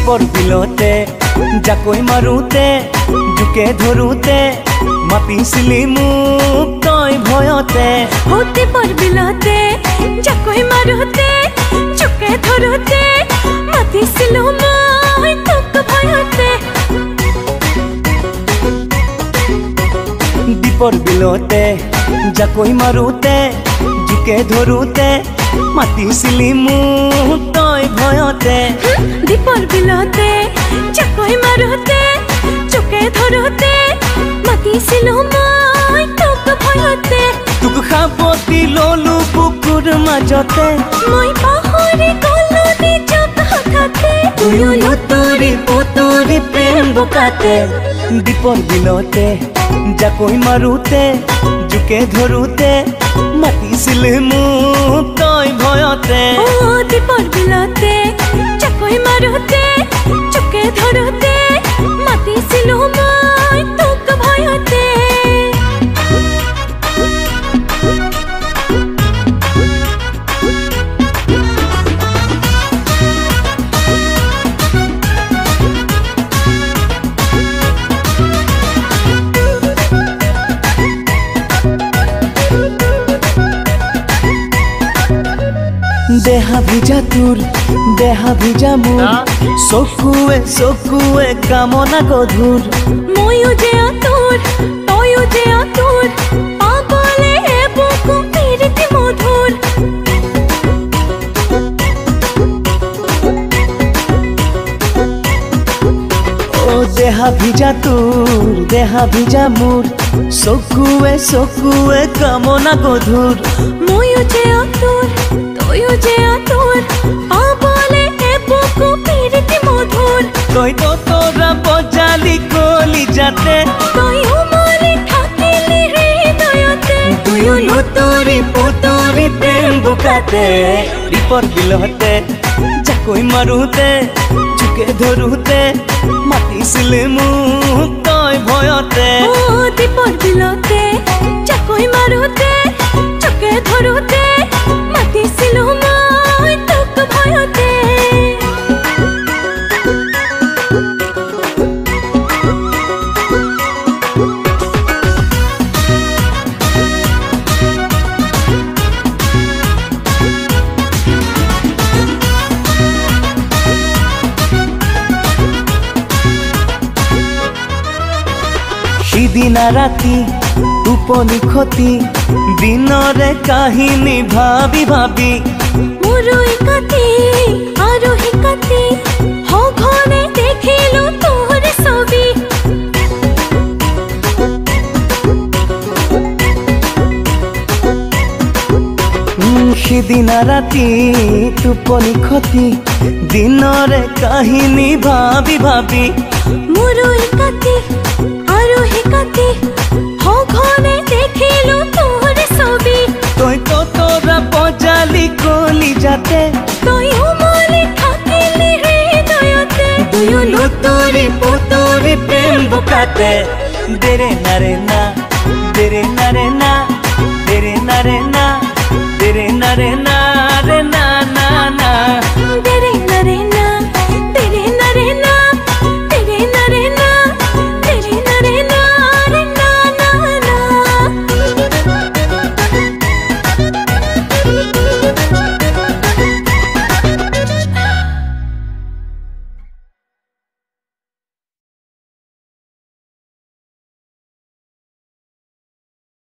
দীপর বিলতে জাকৈ মাৰোতে জুকে ধৰোতে মাতিছিলি মোক তই ভয়তে। দীপৰ বিলতে জাকৈ মাৰোতে জুকে ধৰোতে মাতিছিলো মই তোক ভয়তে। দীপৰ বিলতে জাকৈ মাৰোতে জুকে ধৰোতে মাতিছিলি মোক তই ভয়তে। দীপৰ বিলতে জাকৈ মাৰোতে জুকে ধৰোতে মাতিছিলো মই তোক ভয়তে। তোক সাৱটি ললো বুকুৰ মাজতে মই পাহৰি গলো নিজক হঠাতে। তুয়ো লুতুৰি পুতুৰি প্ৰেম বোকাতে। দীপৰ বিলতে জাকৈ মাৰোতে জুকে ধৰোতে মাতিছিলে মোক তই ভয়তে। দীপৰ বিলতে জাকৈ মাৰোতে জুকে ধৰোতে মাতিছিলো মই তোক ভয়তে। দেহা ভিজা তোৰ দেহা ভিজা মোৰ চকুৱে চকুৱে কামনা গধুৰ। ময়ো যে তোৰ তয়ো যে তোৰ পাগলে বুকু প্ৰীতি মধুৰ। দেহা ভিজা তোৰ দেহা ভিজা মোৰ চকুৱে চকুৱে কামনা গধুৰ। ময়ো যে তোৰ তয়ো যে তোৰ পাগলে বুকু প্ৰীতি মধুৰ। তই তো তোৰা বজালি কলি যাতে তয়ো মৰি থাকিলি হৃদয়তে। তুয়ো লুতুৰি পুতুৰি প্ৰেম বোকাতে। দীপৰ বিলতে জাকৈ মাৰোতে জুকে ধৰোতে মাতিছিলে মোক তই ভয়তে। দীপৰ বিলতে জাকৈ মাৰোতে জুকে ধৰোতে মাতিছিলো মই তোক ভয়তে। সিদিনা ৰাতি টোপনি খতি দিনৰে কাহিনী ভাবি ভাবি মোৰো কাটি আৰু কাটি সঘনে দেখিলো তোৰ ছবি। সিদিনা ৰাতি টোপনি খতি দিনৰে কাহিনী ভাবি ভাবি মোৰো কাটি আৰু কাটি সঘনে দেখিলো তোৰ ছবি। তই তো তোৰা বজালি কলি যাতে তয়ো মৰি থাকিলি হৃদয়তে। তুয়ো লুতুৰি পুতুৰি প্ৰেম বোকাতে। দেৰে নাৰে না দেৰে নাৰে না দেৰে নাৰে না দেৰে নাৰে না